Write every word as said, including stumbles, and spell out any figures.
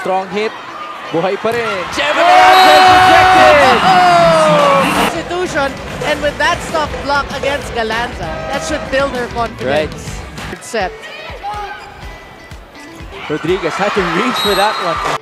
strong hit. Buhay pa rin. Chery rejected! Oh! Institution, and with that stop block against Galanza, that should build her confidence. Right. Set. Rodriguez had to reach for that one.